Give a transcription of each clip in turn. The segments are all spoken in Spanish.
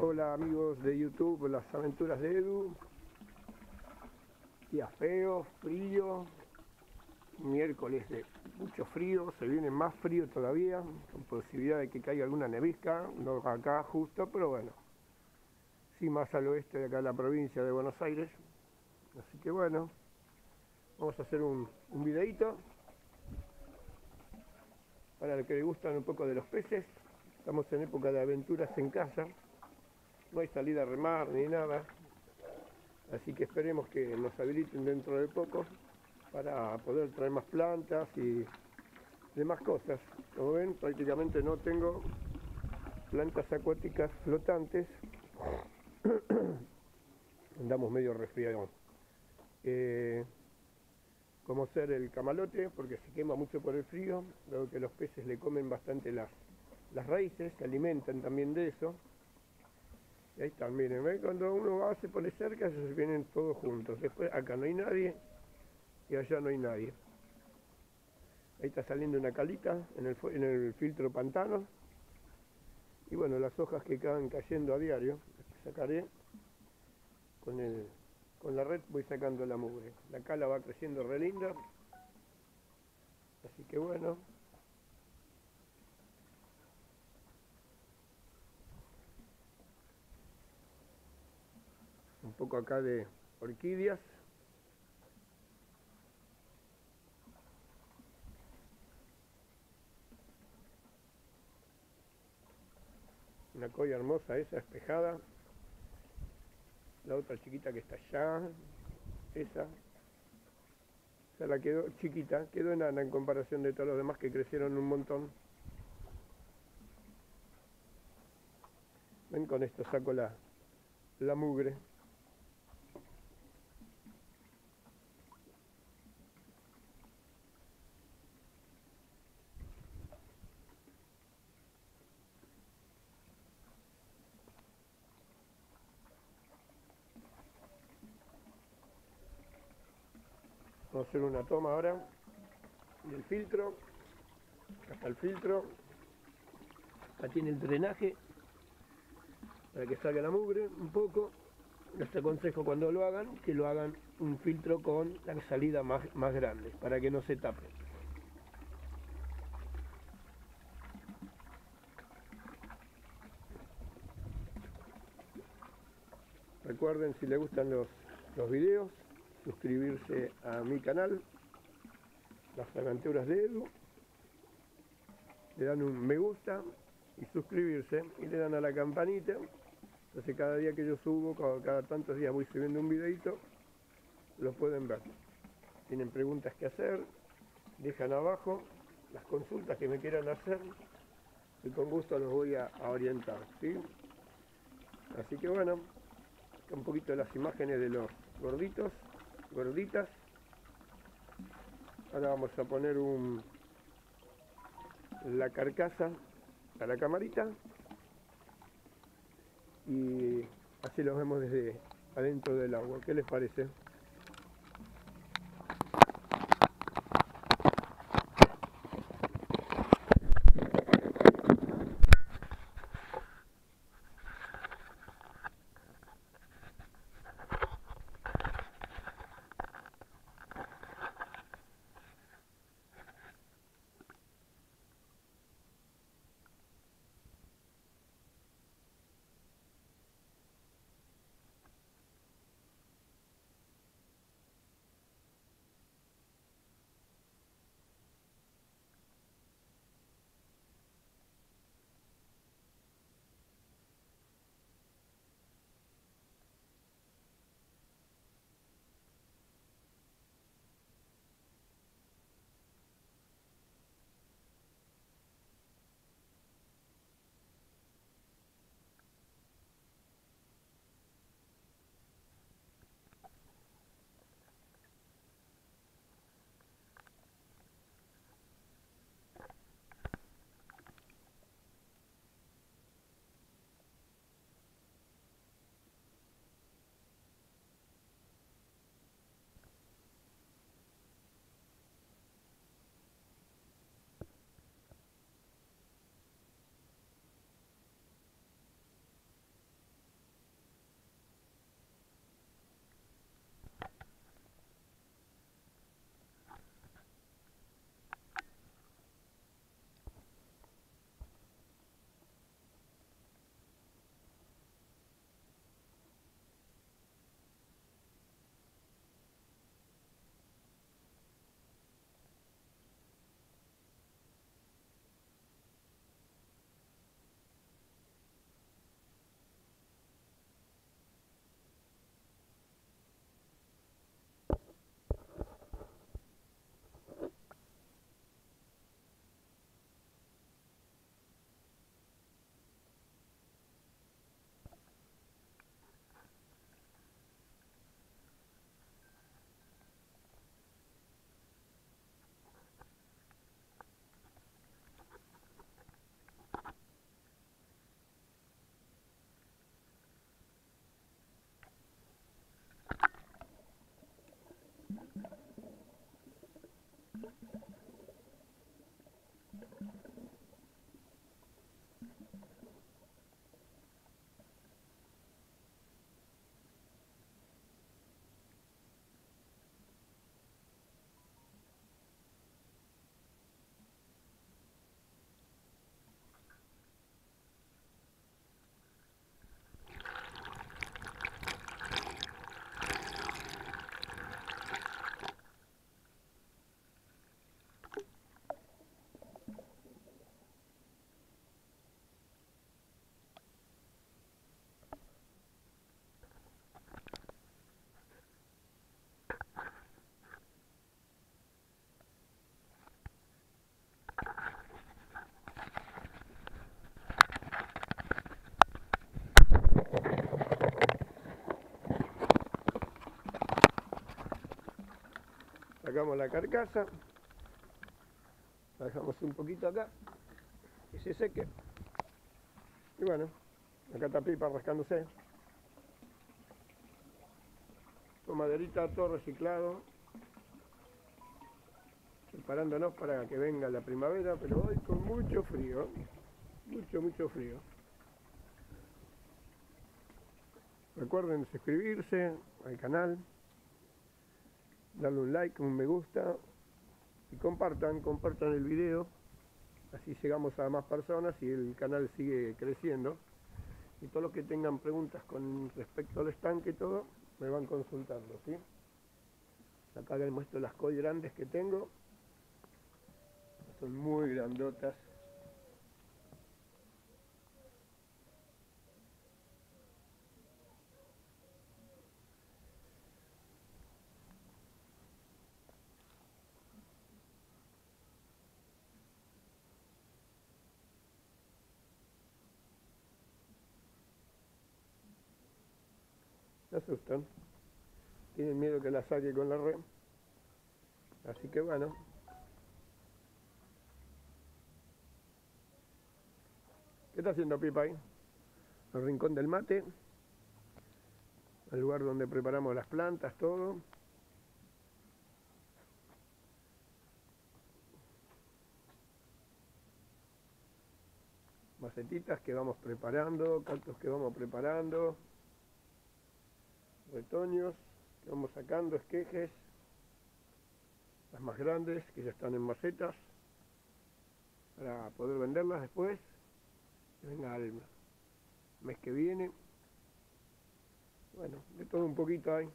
Hola amigos de YouTube, las aventuras de Edu. Día feo, frío, miércoles de mucho frío, se viene más frío todavía, con posibilidad de que caiga alguna nevisca, no acá justo, pero bueno, sí más al oeste de acá de la provincia de Buenos Aires. Así que bueno, vamos a hacer un videito para los que les gustan un poco de los peces. Estamos en época de aventuras en casa, no hay salida a remar ni nada, así que esperemos que nos habiliten dentro de poco para poder traer más plantas y demás cosas. Como ven, prácticamente no tengo plantas acuáticas flotantes. Andamos medio resfriados. Como ser el camalote, porque se quema mucho por el frío, dado que los peces le comen bastante las raíces, se alimentan también de eso. Y ahí están, miren, ¿ven? Cuando uno va, se pone cerca, se vienen todos juntos. Después acá no hay nadie y allá no hay nadie. Ahí está saliendo una calita en el filtro pantano. Y bueno, las hojas que van cayendo a diario, sacaré con la red, voy sacando la mugre. La cala va creciendo re linda. Así que bueno. Un poco acá de orquídeas. Una colla hermosa esa, espejada. La otra chiquita que está allá, esa la quedó chiquita, quedó enana en comparación de todos los demás que crecieron un montón. Ven, con esto saco la mugre. Vamos a hacer una toma ahora del filtro. Acá está el filtro. Acá tiene el drenaje para que salga la mugre un poco. Les aconsejo cuando lo hagan que lo hagan un filtro con la salida más grande para que no se tape. Recuerden, si les gustan los videos, suscribirse a mi canal, Las Aventuras de Edu. Le dan un me gusta y suscribirse y le dan a la campanita. Entonces cada día que yo subo, cada tantos días voy subiendo un videito, lo pueden ver. Tienen preguntas que hacer, dejan abajo las consultas que me quieran hacer y con gusto los voy a orientar, ¿sí? Así que bueno, un poquito de las imágenes de los gorditos, gorditas. Ahora vamos a poner la carcasa a la camarita y así los vemos desde adentro del agua. ¿Qué les parece? sacamos la carcasa, la dejamos un poquito acá, que se seque. Y bueno, acá está Pipa rascándose. Con maderita, todo reciclado. Preparándonos para que venga la primavera, pero hoy con mucho frío. Mucho frío. Recuerden suscribirse al canal, darle un like, un me gusta y compartan el video. Así llegamos a más personas y el canal sigue creciendo. Y todos los que tengan preguntas con respecto al estanque y todo, me van consultando, ¿sí? Acá les muestro las koi grandes que tengo. Son muy grandotas. Se asustan. Tienen miedo que la saque con la red. Así que bueno. ¿Qué está haciendo Pipa ahí? El rincón del mate. El lugar donde preparamos las plantas, todo. Macetitas que vamos preparando, cactus que vamos preparando, retoños que vamos sacando, esquejes, las más grandes que ya están en macetas para poder venderlas después, que venga el mes que viene. Bueno, de todo un poquito hay.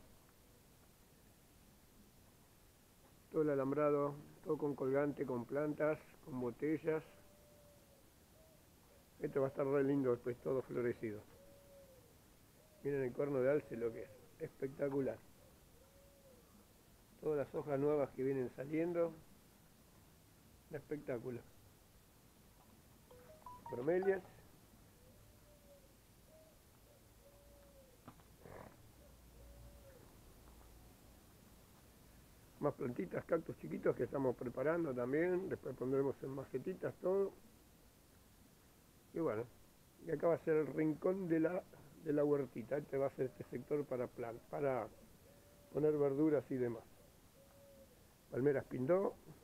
Todo el alambrado, todo con colgante, con plantas, con botellas. Esto va a estar re lindo después, todo florecido. Miren el cuerno de alce lo que es, espectacular. Todas las hojas nuevas que vienen saliendo, un espectáculo. Bromelias. Más plantitas, cactus chiquitos que estamos preparando también. Después pondremos en macetitas todo. Y bueno, y acá va a ser el rincón de la huertita. Este va a ser este sector para poner verduras y demás. Palmeras pindó.